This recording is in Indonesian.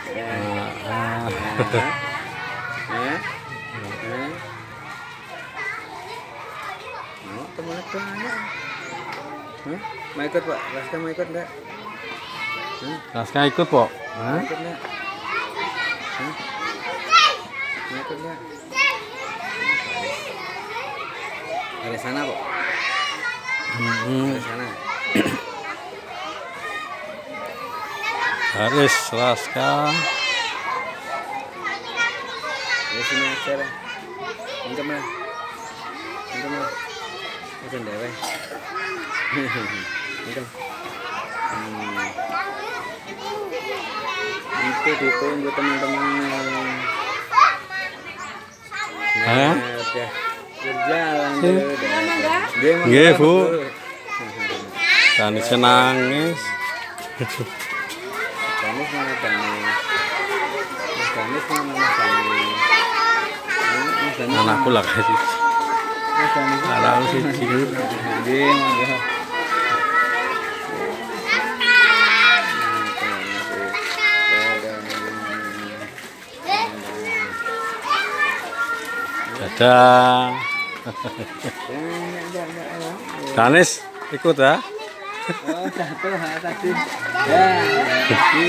Teman banyak. Mau ikut Pak? Raska mau ikut enggak? Raska ikut Pak? Mau ikut enggak? Mau ikut enggak? Dari sana Pak? Dari sana. Haris, Raska. Di sini aja lah. Minjem lah. Minjem lah. Minjem dewe. Minjem. Itu ditunggu teman-teman. Nah, udah berjalan dulu. Nggih, Bu. Danis nangis. Danis mana Danis? Danis mana Danis? Anakku lah kasih. Anakku siji. Nggih, monggo. Dadah. Danis ikut ya? Oh, jatuh tadi. Ya, tadi.